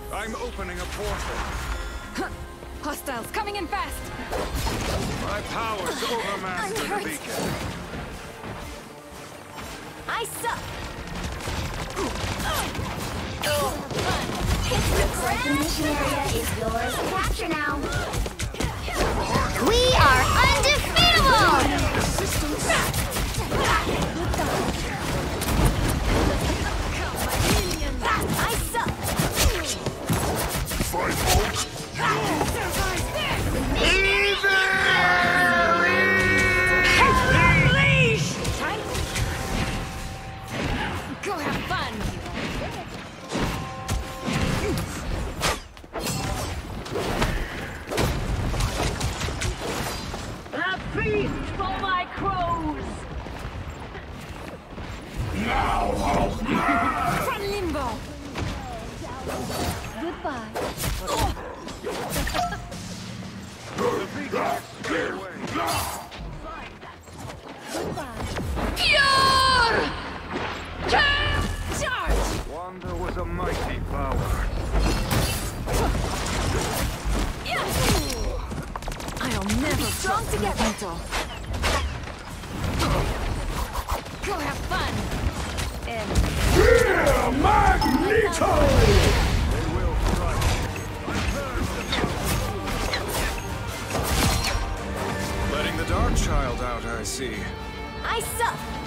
I'm opening a portal. Hostiles coming in fast! My powers overmaster the beacon. I suck! The mission area is yours to capture now. We are undefeatable! I suck! Fight, folks! Go have fun! A feast for my crows! Now, Hulk! From limbo! Goodbye. The beacon is straight away. Pure! Charge! Wanda was a mighty power. I'll never Strong together. Go have fun! And Here, Magneto! They will strike. Letting the Dark Child out, I see. I suck!